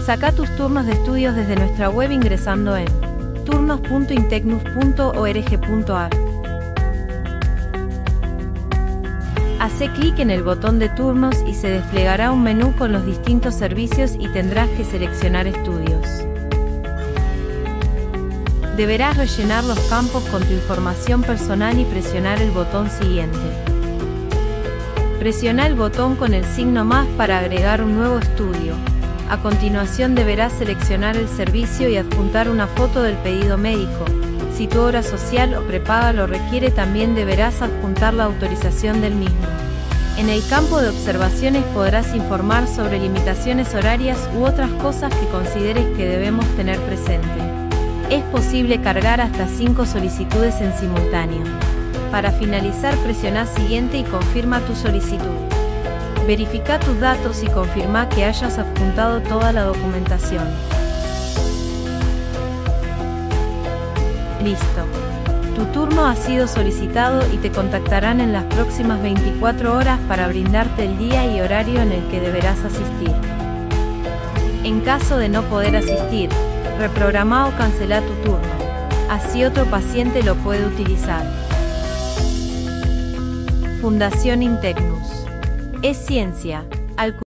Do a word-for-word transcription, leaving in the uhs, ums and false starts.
Saca tus turnos de estudios desde nuestra web ingresando en turnos punto intecnus punto org punto ar. Hace clic en el botón de turnos y se desplegará un menú con los distintos servicios y tendrás que seleccionar estudios. Deberás rellenar los campos con tu información personal y presionar el botón siguiente. Presiona el botón con el signo más para agregar un nuevo estudio. A continuación deberás seleccionar el servicio y adjuntar una foto del pedido médico. Si tu obra social o prepaga lo requiere, también deberás adjuntar la autorización del mismo. En el campo de observaciones podrás informar sobre limitaciones horarias u otras cosas que consideres que debemos tener presente. Es posible cargar hasta cinco solicitudes en simultáneo. Para finalizar, presiona Siguiente y confirma tu solicitud. Verifica tus datos y confirma que hayas adjuntado toda la documentación. Listo. Tu turno ha sido solicitado y te contactarán en las próximas veinticuatro horas para brindarte el día y horario en el que deberás asistir. En caso de no poder asistir, reprograma o cancela tu turno. Así otro paciente lo puede utilizar. Fundación Intecnus. Es ciencia. Al